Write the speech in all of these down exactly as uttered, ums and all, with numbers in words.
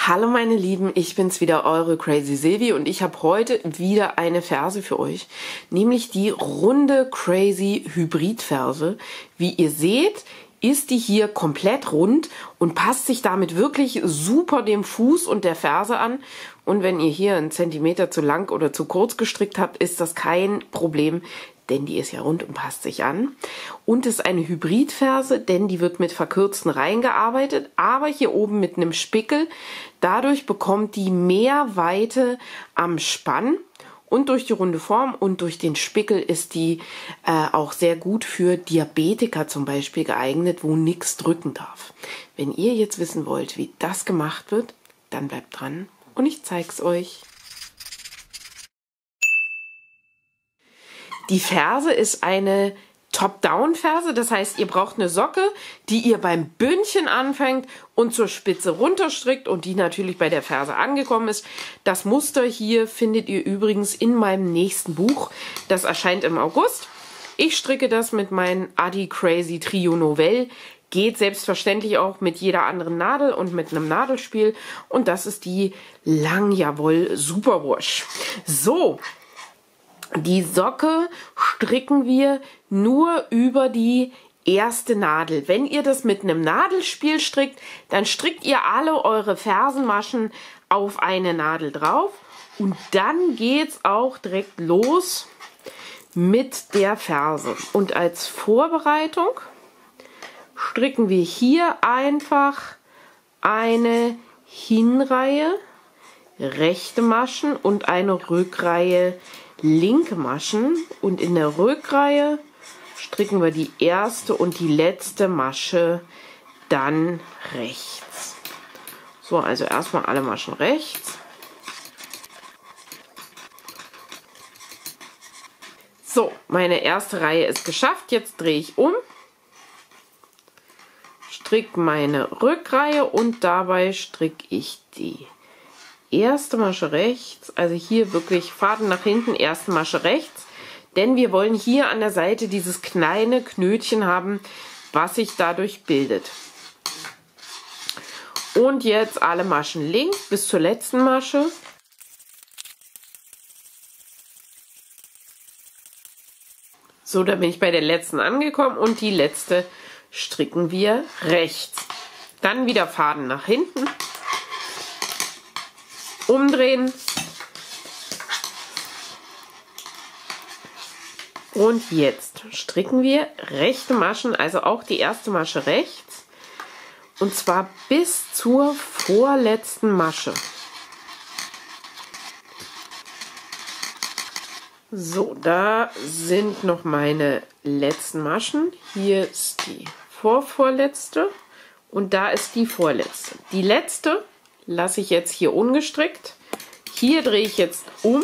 Hallo meine Lieben, ich bin's wieder, eure Crazy Silvi, und ich habe heute wieder eine Ferse für euch, nämlich die runde Crazy Hybrid Ferse. Wie ihr seht, ist die hier komplett rund und passt sich damit wirklich super dem Fuß und der Ferse an. Und wenn ihr hier einen Zentimeter zu lang oder zu kurz gestrickt habt, ist das kein Problem, denn die ist ja rund und passt sich an. Und es ist eine Hybridferse, denn die wird mit verkürzten Reihen gearbeitet, aber hier oben mit einem Spickel. Dadurch bekommt die mehr Weite am Spann und durch die runde Form und durch den Spickel ist die äh, auch sehr gut für Diabetiker zum Beispiel geeignet, wo nichts drücken darf. Wenn ihr jetzt wissen wollt, wie das gemacht wird, dann bleibt dran und ich zeig's euch. Die Ferse ist eine Top-Down-Ferse, das heißt, ihr braucht eine Socke, die ihr beim Bündchen anfängt und zur Spitze runterstrickt und die natürlich bei der Ferse angekommen ist. Das Muster hier findet ihr übrigens in meinem nächsten Buch. Das erscheint im August. Ich stricke das mit meinem Adi Crazy Trio Novelle. Geht selbstverständlich auch mit jeder anderen Nadel und mit einem Nadelspiel. Und das ist die Langjawoll Superwash. So. Die Socke stricken wir nur über die erste Nadel. Wenn ihr das mit einem Nadelspiel strickt, dann strickt ihr alle eure Fersenmaschen auf eine Nadel drauf und dann geht's auch direkt los mit der Ferse. Und als Vorbereitung stricken wir hier einfach eine Hinreihe, rechte Maschen und eine Rückreihe linke Maschen, und in der Rückreihe stricken wir die erste und die letzte Masche dann rechts. So, also erstmal alle Maschen rechts. So, meine erste Reihe ist geschafft. Jetzt drehe ich um, stricke meine Rückreihe und dabei stricke ich die erste Masche rechts, also hier wirklich Faden nach hinten, erste Masche rechts, denn wir wollen hier an der Seite dieses kleine Knötchen haben, was sich dadurch bildet. Und jetzt alle Maschen links bis zur letzten Masche. So, da bin ich bei der letzten angekommen und die letzte stricken wir rechts. Dann wieder Faden nach hinten. Umdrehen und jetzt stricken wir rechte Maschen, also auch die erste Masche rechts, und zwar bis zur vorletzten Masche. So, da sind noch meine letzten Maschen. Hier ist die vorvorletzte und da ist die vorletzte. Die letzte lasse ich jetzt hier ungestrickt. Hier drehe ich jetzt um,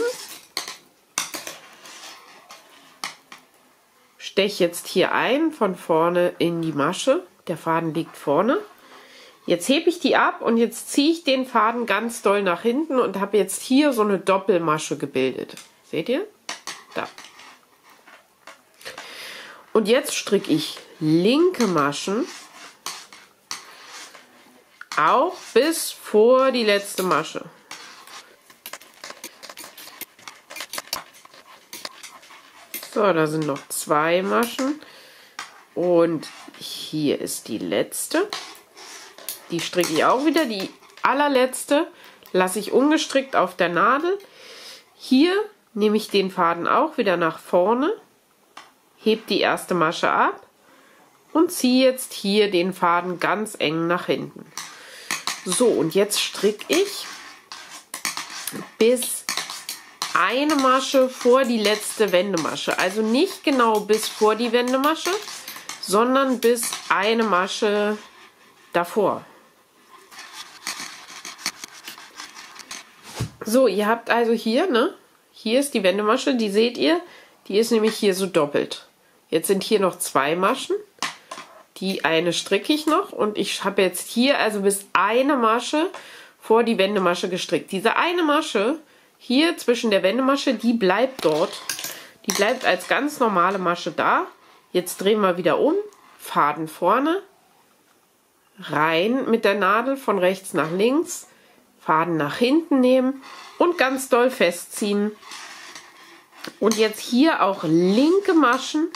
steche jetzt hier ein von vorne in die Masche. Der Faden liegt vorne. Jetzt hebe ich die ab und jetzt ziehe ich den Faden ganz doll nach hinten und habe jetzt hier so eine Doppelmasche gebildet. Seht ihr? Da. Und jetzt stricke ich linke Maschen auch bis vor die letzte Masche. So, da sind noch zwei Maschen und hier ist die letzte. Die stricke ich auch wieder. Die allerletzte lasse ich ungestrickt auf der Nadel. Hier nehme ich den Faden auch wieder nach vorne, hebe die erste Masche ab und ziehe jetzt hier den Faden ganz eng nach hinten. So, und jetzt stricke ich bis eine Masche vor die letzte Wendemasche. Also nicht genau bis vor die Wendemasche, sondern bis eine Masche davor. So, ihr habt also hier, ne? Hier ist die Wendemasche, die seht ihr, die ist nämlich hier so doppelt. Jetzt sind hier noch zwei Maschen. Die eine stricke ich noch und ich habe jetzt hier also bis eine Masche vor die Wendemasche gestrickt. Diese eine Masche hier zwischen der Wendemasche, die bleibt dort. Die bleibt als ganz normale Masche da. Jetzt drehen wir wieder um, Faden vorne, rein mit der Nadel von rechts nach links, Faden nach hinten nehmen und ganz doll festziehen. Und jetzt hier auch linke Maschen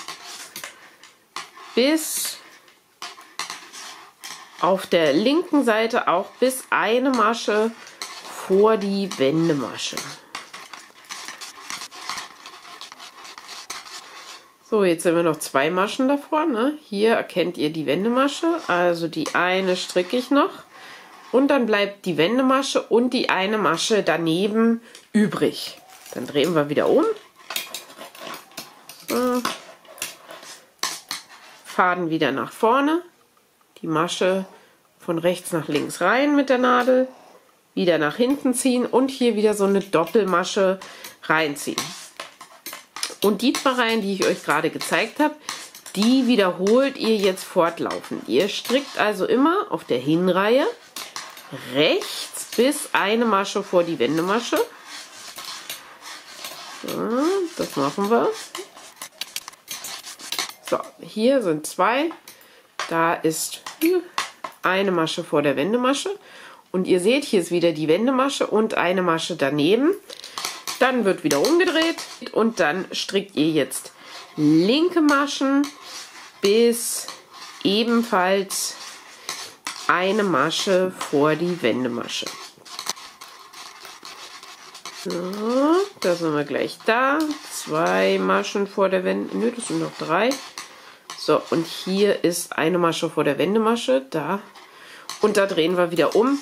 bis auf der linken Seite auch bis eine Masche vor die Wendemasche. So, jetzt sind wir noch zwei Maschen davor. Ne? Hier erkennt ihr die Wendemasche, also die eine stricke ich noch. Und dann bleibt die Wendemasche und die eine Masche daneben übrig. Dann drehen wir wieder um. So. Faden wieder nach vorne. Die Masche von rechts nach links rein mit der Nadel. Wieder nach hinten ziehen und hier wieder so eine Doppelmasche reinziehen. Und die zwei Reihen, die ich euch gerade gezeigt habe, die wiederholt ihr jetzt fortlaufend. Ihr strickt also immer auf der Hinreihe rechts bis eine Masche vor die Wendemasche. So, das machen wir. So, hier sind zwei. Da ist eine Masche vor der Wendemasche. Und ihr seht, hier ist wieder die Wendemasche und eine Masche daneben. Dann wird wieder umgedreht und dann strickt ihr jetzt linke Maschen bis ebenfalls eine Masche vor die Wendemasche. So, da sind wir gleich da. Zwei Maschen vor der Wende. Nö, das sind noch drei. So, und hier ist eine Masche vor der Wendemasche. Da. Und da drehen wir wieder um.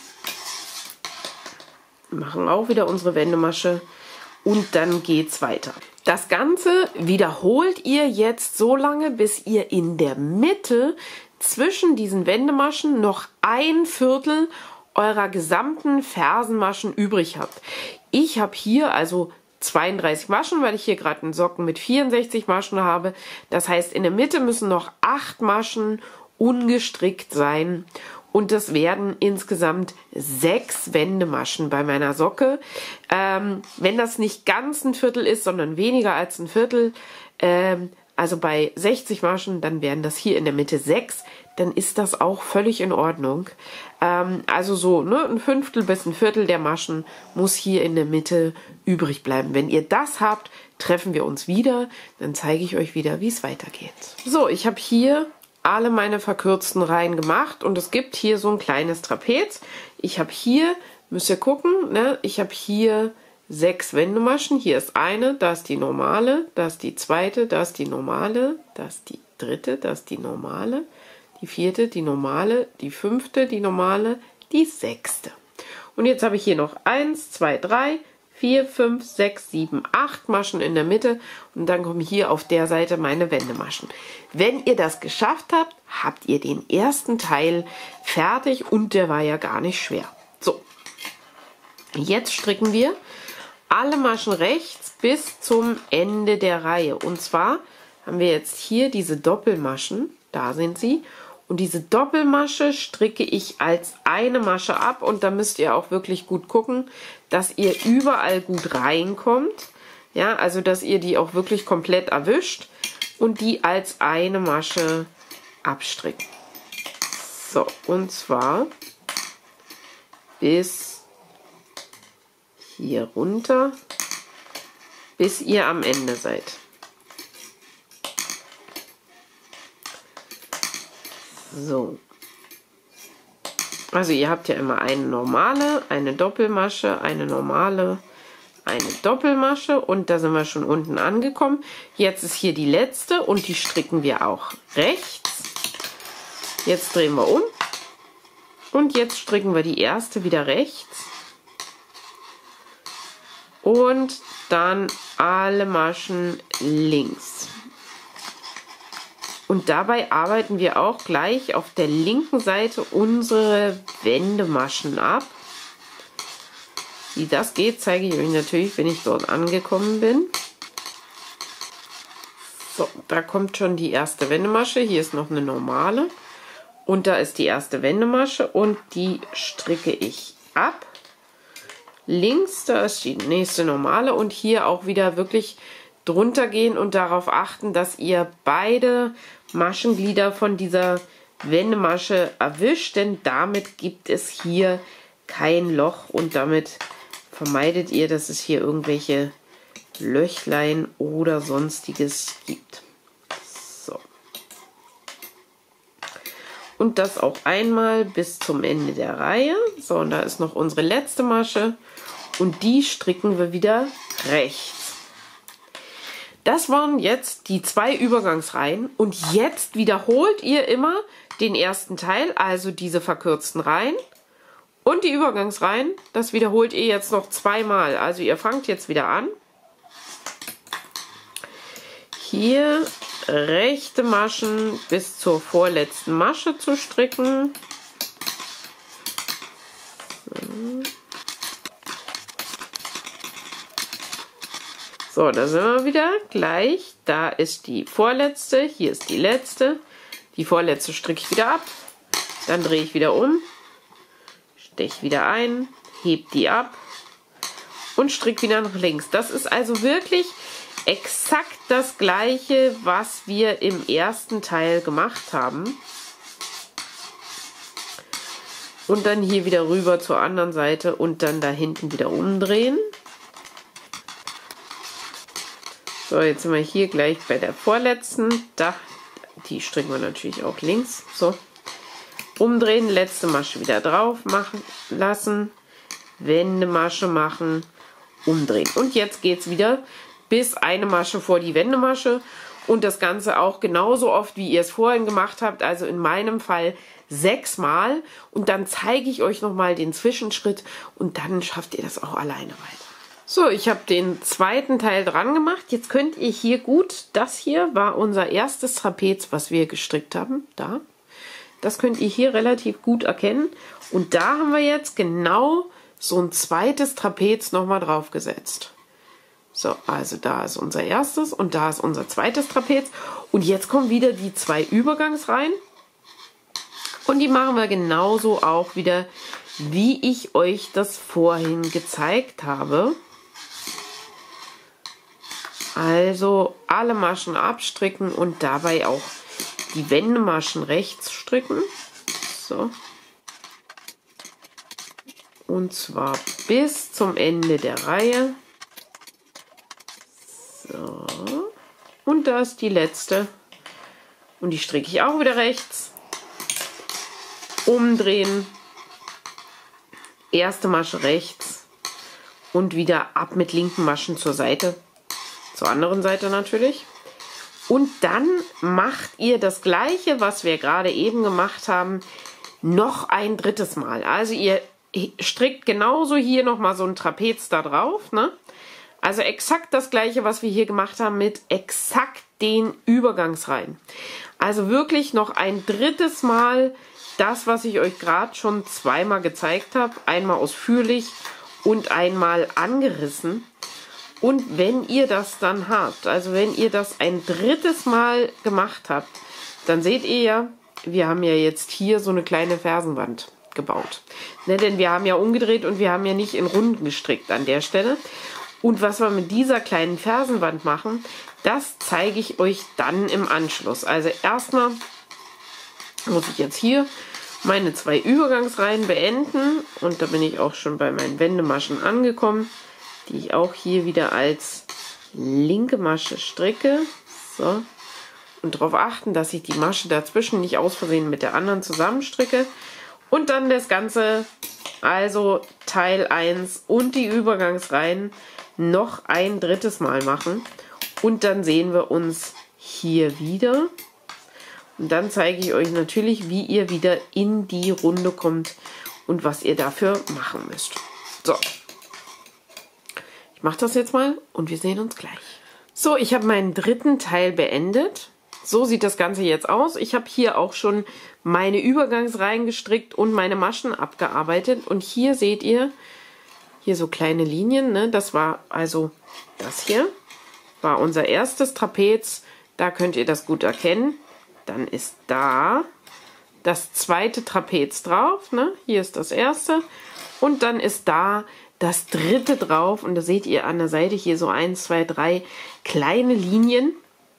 Machen auch wieder unsere Wendemasche. Und dann geht's weiter. Das Ganze wiederholt ihr jetzt so lange, bis ihr in der Mitte zwischen diesen Wendemaschen noch ein Viertel eurer gesamten Fersenmaschen übrig habt. Ich habe hier also zweiunddreißig Maschen, weil ich hier gerade einen Socken mit vierundsechzig Maschen habe. Das heißt, in der Mitte müssen noch acht Maschen ungestrickt sein. Und das werden insgesamt sechs Wendemaschen bei meiner Socke. Ähm, wenn das nicht ganz ein Viertel ist, sondern weniger als ein Viertel, ähm, also bei sechzig Maschen, dann wären das hier in der Mitte sechs. Dann ist das auch völlig in Ordnung. Ähm, also so ne, ein Fünftel bis ein Viertel der Maschen muss hier in der Mitte übrig bleiben. Wenn ihr das habt, treffen wir uns wieder. Dann zeige ich euch wieder, wie es weitergeht. So, ich habe hier alle meine verkürzten Reihen gemacht und es gibt hier so ein kleines Trapez. Ich habe hier, müsst ihr gucken, ne, ich habe hier sechs Wendemaschen. Hier ist eine, da ist die normale, da ist die zweite, da ist die normale, da ist die dritte, da ist die normale, die vierte, die normale, die fünfte, die normale, die sechste. Und jetzt habe ich hier noch eins, zwei, drei, vier, fünf, sechs, sieben, acht Maschen in der Mitte und dann kommen hier auf der Seite meine Wendemaschen. Wenn ihr das geschafft habt, habt ihr den ersten Teil fertig und der war ja gar nicht schwer. So, jetzt stricken wir alle Maschen rechts bis zum Ende der Reihe. Und zwar haben wir jetzt hier diese Doppelmaschen, da sind sie. Und diese Doppelmasche stricke ich als eine Masche ab und da müsst ihr auch wirklich gut gucken, dass ihr überall gut reinkommt. Ja, also dass ihr die auch wirklich komplett erwischt und die als eine Masche abstricken. So, und zwar bis hier runter, bis ihr am Ende seid. So, also ihr habt ja immer eine normale, eine Doppelmasche, eine normale, eine Doppelmasche und da sind wir schon unten angekommen. Jetzt ist hier die letzte und die stricken wir auch rechts. Jetzt drehen wir um und jetzt stricken wir die erste wieder rechts und dann alle Maschen links. Und dabei arbeiten wir auch gleich auf der linken Seite unsere Wendemaschen ab. Wie das geht, zeige ich euch natürlich, wenn ich dort angekommen bin. So, da kommt schon die erste Wendemasche. Hier ist noch eine normale. Und da ist die erste Wendemasche und die stricke ich ab. Links, da ist die nächste normale und hier auch wieder wirklich drunter gehen und darauf achten, dass ihr beide Maschenglieder von dieser Wendemasche erwischt, denn damit gibt es hier kein Loch und damit vermeidet ihr, dass es hier irgendwelche Löchlein oder sonstiges gibt. So. Und das auch einmal bis zum Ende der Reihe. So, und da ist noch unsere letzte Masche und die stricken wir wieder rechts. Das waren jetzt die zwei Übergangsreihen und jetzt wiederholt ihr immer den ersten Teil, also diese verkürzten Reihen und die Übergangsreihen. Das wiederholt ihr jetzt noch zweimal. Also ihr fangt jetzt wieder an. Hier rechte Maschen bis zur vorletzten Masche zu stricken. So, da sind wir wieder gleich. Da ist die vorletzte, hier ist die letzte. Die vorletzte stricke ich wieder ab. Dann drehe ich wieder um, steche wieder ein, heb die ab und stricke wieder nach links. Das ist also wirklich exakt das gleiche, was wir im ersten Teil gemacht haben. Und dann hier wieder rüber zur anderen Seite und dann da hinten wieder umdrehen. So, jetzt sind wir hier gleich bei der vorletzten. Da, die stricken wir natürlich auch links. So, umdrehen, letzte Masche wieder drauf machen lassen, Wendemasche machen, umdrehen. Und jetzt geht es wieder bis eine Masche vor die Wendemasche und das Ganze auch genauso oft, wie ihr es vorhin gemacht habt, also in meinem Fall sechsmal. Und dann zeige ich euch nochmal den Zwischenschritt und dann schafft ihr das auch alleine weiter. So, ich habe den zweiten Teil dran gemacht. Jetzt könnt ihr hier gut, das hier war unser erstes Trapez, was wir gestrickt haben, da. Das könnt ihr hier relativ gut erkennen. Und da haben wir jetzt genau so ein zweites Trapez nochmal drauf gesetzt. So, also da ist unser erstes und da ist unser zweites Trapez. Und jetzt kommen wieder die zwei Übergangsreihen. Und die machen wir genauso auch wieder, wie ich euch das vorhin gezeigt habe. Also alle Maschen abstricken und dabei auch die Wendemaschen rechts stricken. So. Und zwar bis zum Ende der Reihe. So. Und da ist die letzte. Und die stricke ich auch wieder rechts. Umdrehen. Erste Masche rechts. Und wieder ab mit linken Maschen zur Seite. Zur anderen Seite natürlich. Und dann macht ihr das gleiche, was wir gerade eben gemacht haben, noch ein drittes Mal. Also ihr strickt genauso hier nochmal so ein Trapez da drauf, ne? Also exakt das gleiche, was wir hier gemacht haben mit exakt den Übergangsreihen. Also wirklich noch ein drittes Mal das, was ich euch gerade schon zweimal gezeigt habe. Einmal ausführlich und einmal angerissen. Und wenn ihr das dann habt, also wenn ihr das ein drittes Mal gemacht habt, dann seht ihr ja, wir haben ja jetzt hier so eine kleine Fersenwand gebaut. Ne, denn wir haben ja umgedreht und wir haben ja nicht in Runden gestrickt an der Stelle. Und was wir mit dieser kleinen Fersenwand machen, das zeige ich euch dann im Anschluss. Also erstmal muss ich jetzt hier meine zwei Übergangsreihen beenden. Und da bin ich auch schon bei meinen Wendemaschen angekommen, die ich auch hier wieder als linke Masche stricke. So. Und darauf achten, dass ich die Masche dazwischen nicht aus Versehen mit der anderen zusammenstricke. Und dann das Ganze, also Teil eins und die Übergangsreihen noch ein drittes Mal machen. Und dann sehen wir uns hier wieder. Und dann zeige ich euch natürlich, wie ihr wieder in die Runde kommt und was ihr dafür machen müsst. So. Ich mache das jetzt mal und wir sehen uns gleich. So, ich habe meinen dritten Teil beendet. So sieht das Ganze jetzt aus. Ich habe hier auch schon meine Übergangsreihen gestrickt und meine Maschen abgearbeitet. Und hier seht ihr, hier so kleine Linien. Ne? Das war also das hier. War unser erstes Trapez. Da könnt ihr das gut erkennen. Dann ist da das zweite Trapez drauf. Ne? Hier ist das erste. Und dann ist da das dritte drauf. Und da seht ihr an der Seite hier so eins, zwei, drei kleine Linien.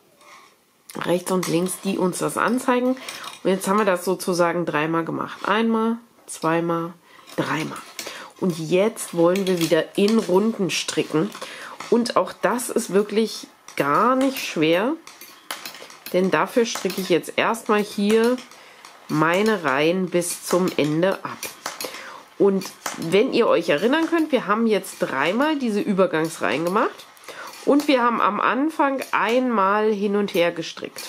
Rechts und links, die uns das anzeigen. Und jetzt haben wir das sozusagen dreimal gemacht. Einmal, zweimal, dreimal. Und jetzt wollen wir wieder in Runden stricken. Und auch das ist wirklich gar nicht schwer. Denn dafür stricke ich jetzt erstmal hier meine Reihen bis zum Ende ab. Und wenn ihr euch erinnern könnt, wir haben jetzt dreimal diese Übergangsreihen gemacht. Und wir haben am Anfang einmal hin und her gestrickt.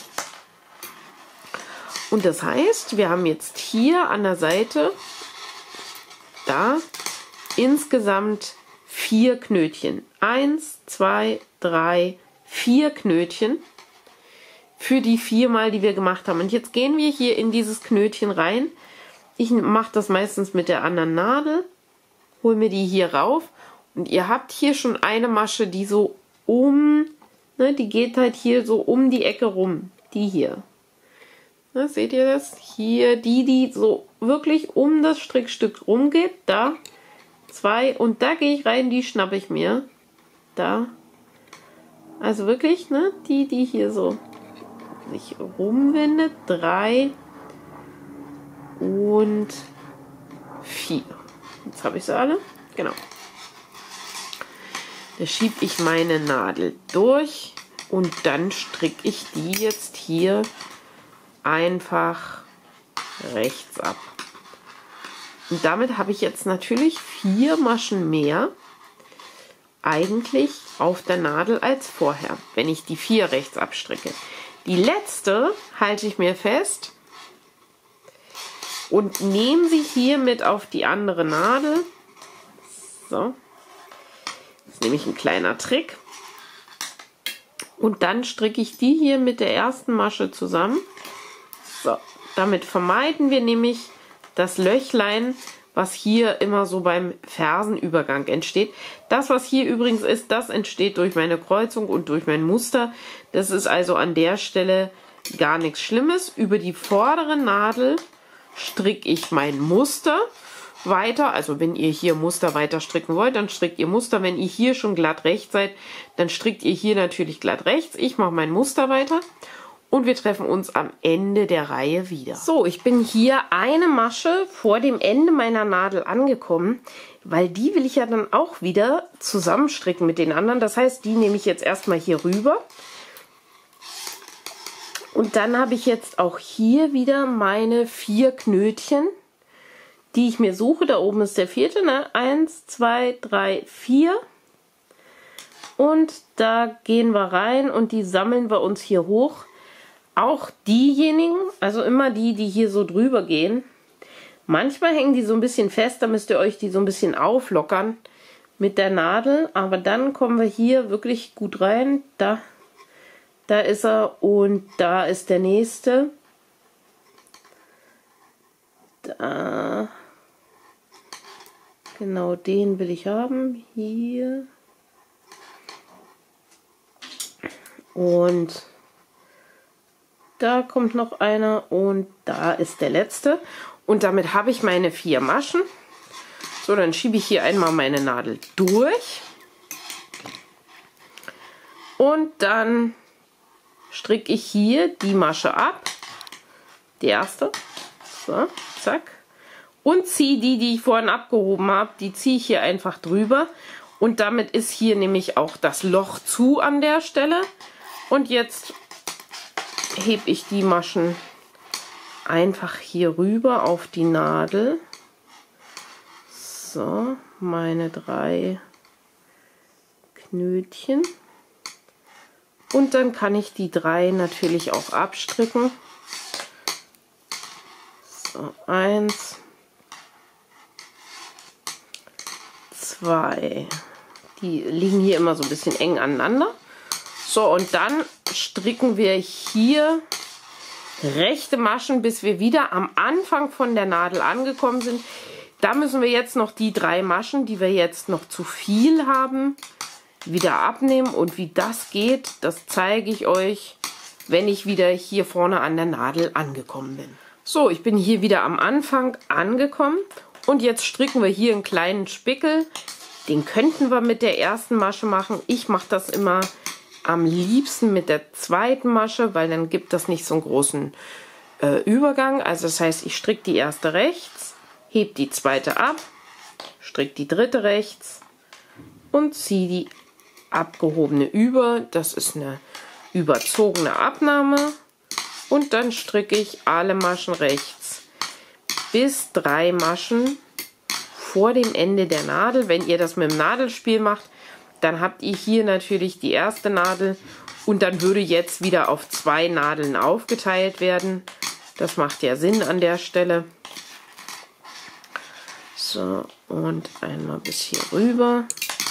Und das heißt, wir haben jetzt hier an der Seite, da, insgesamt vier Knötchen. Eins, zwei, drei, vier Knötchen für die viermal, die wir gemacht haben. Und jetzt gehen wir hier in dieses Knötchen rein. Ich mache das meistens mit der anderen Nadel, hole mir die hier rauf. Und ihr habt hier schon eine Masche, die so um, ne, die geht halt hier so um die Ecke rum. Die hier. Ne, seht ihr das? Hier, die, die so wirklich um das Strickstück rumgeht. Da, zwei. Und da gehe ich rein, die schnappe ich mir. Da. Also wirklich, ne, die, die hier so sich rumwindet. Drei und vier. Jetzt habe ich sie alle. Genau. Da schiebe ich meine Nadel durch und dann stricke ich die jetzt hier einfach rechts ab. Und damit habe ich jetzt natürlich vier Maschen mehr eigentlich auf der Nadel als vorher, wenn ich die vier rechts abstricke. Die letzte halte ich mir fest und nehme sie hier mit auf die andere Nadel. So. Das ist nämlich ein kleiner Trick. Und dann stricke ich die hier mit der ersten Masche zusammen. So, damit vermeiden wir nämlich das Löchlein, was hier immer so beim Fersenübergang entsteht. Das, was hier übrigens ist, das entsteht durch meine Kreuzung und durch mein Muster. Das ist also an der Stelle gar nichts Schlimmes. Über die vordere Nadel stricke ich mein Muster weiter. Also wenn ihr hier Muster weiter stricken wollt, dann strickt ihr Muster. Wenn ihr hier schon glatt rechts seid, dann strickt ihr hier natürlich glatt rechts. Ich mache mein Muster weiter. Und wir treffen uns am Ende der Reihe wieder. So, ich bin hier eine Masche vor dem Ende meiner Nadel angekommen, weil die will ich ja dann auch wieder zusammenstricken mit den anderen. Das heißt, die nehme ich jetzt erstmal hier rüber. Und dann habe ich jetzt auch hier wieder meine vier Knötchen, die ich mir suche. Da oben ist der vierte, ne? Eins, zwei, drei, vier. Und da gehen wir rein und die sammeln wir uns hier hoch. Auch diejenigen, also immer die, die hier so drüber gehen, manchmal hängen die so ein bisschen fest, da müsst ihr euch die so ein bisschen auflockern mit der Nadel, aber dann kommen wir hier wirklich gut rein. Da, da ist er und da ist der nächste. Da, genau den will ich haben, hier. Und da kommt noch einer und da ist der letzte. Und damit habe ich meine vier Maschen. So, dann schiebe ich hier einmal meine Nadel durch. Und dann stricke ich hier die Masche ab. Die erste. So, zack. Und ziehe die, die ich vorhin abgehoben habe, die ziehe ich hier einfach drüber. Und damit ist hier nämlich auch das Loch zu an der Stelle. Und jetzt hebe ich die Maschen einfach hier rüber auf die Nadel. So, meine drei Knötchen. Und dann kann ich die drei natürlich auch abstricken. So, eins, zwei. Die liegen hier immer so ein bisschen eng aneinander. So, und dann stricken wir hier rechte Maschen, bis wir wieder am Anfang von der Nadel angekommen sind. Da müssen wir jetzt noch die drei Maschen, die wir jetzt noch zu viel haben, wieder abnehmen. Und wie das geht, das zeige ich euch, wenn ich wieder hier vorne an der Nadel angekommen bin. So, ich bin hier wieder am Anfang angekommen und jetzt stricken wir hier einen kleinen Spickel. Den könnten wir mit der ersten Masche machen. Ich mache das immer am liebsten mit der zweiten Masche, weil dann gibt das nicht so einen großen äh, Übergang. Also das heißt, ich stricke die erste rechts, hebe die zweite ab, strick die dritte rechts und ziehe die abgehobene über. Das ist eine überzogene Abnahme. Und dann stricke ich alle Maschen rechts bis drei Maschen vor dem Ende der Nadel. Wenn ihr das mit dem Nadelspiel macht, dann habt ihr hier natürlich die erste Nadel und dann würde jetzt wieder auf zwei Nadeln aufgeteilt werden. Das macht ja Sinn an der Stelle. So, und einmal bis hier rüber.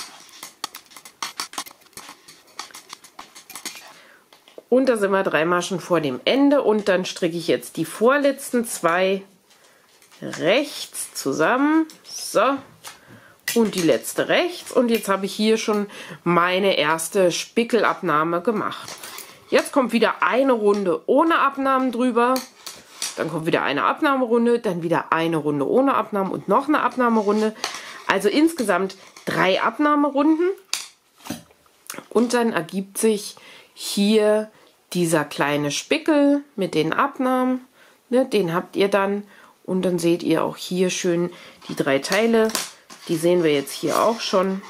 Und da sind wir drei Maschen vor dem Ende und dann stricke ich jetzt die vorletzten zwei rechts zusammen. So. Und die letzte rechts. Und jetzt habe ich hier schon meine erste Spickelabnahme gemacht. Jetzt kommt wieder eine Runde ohne Abnahmen drüber. Dann kommt wieder eine Abnahmerunde, dann wieder eine Runde ohne Abnahmen und noch eine Abnahmerunde. Also insgesamt drei Abnahmerunden. Und dann ergibt sich hier dieser kleine Spickel mit den Abnahmen. Ne, den habt ihr dann. Und dann seht ihr auch hier schön die drei Teile. Die sehen wir jetzt hier auch schon.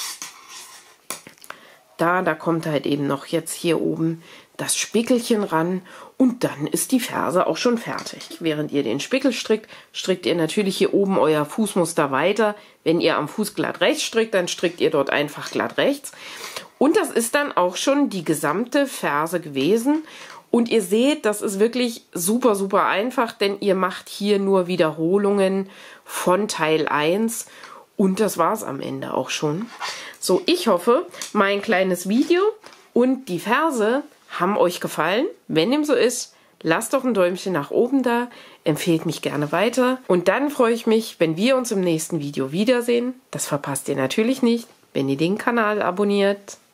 Da, da kommt halt eben noch jetzt hier oben das Spickelchen ran und dann ist die Ferse auch schon fertig. Während ihr den Spickel strickt, strickt ihr natürlich hier oben euer Fußmuster weiter. Wenn ihr am Fuß glatt rechts strickt, dann strickt ihr dort einfach glatt rechts. Und das ist dann auch schon die gesamte Ferse gewesen. Und ihr seht, das ist wirklich super, super einfach, denn ihr macht hier nur Wiederholungen von Teil eins. Und das war's am Ende auch schon. So, ich hoffe, mein kleines Video und die Ferse haben euch gefallen. Wenn dem so ist, lasst doch ein Däumchen nach oben da, empfehlt mich gerne weiter. Und dann freue ich mich, wenn wir uns im nächsten Video wiedersehen. Das verpasst ihr natürlich nicht, wenn ihr den Kanal abonniert.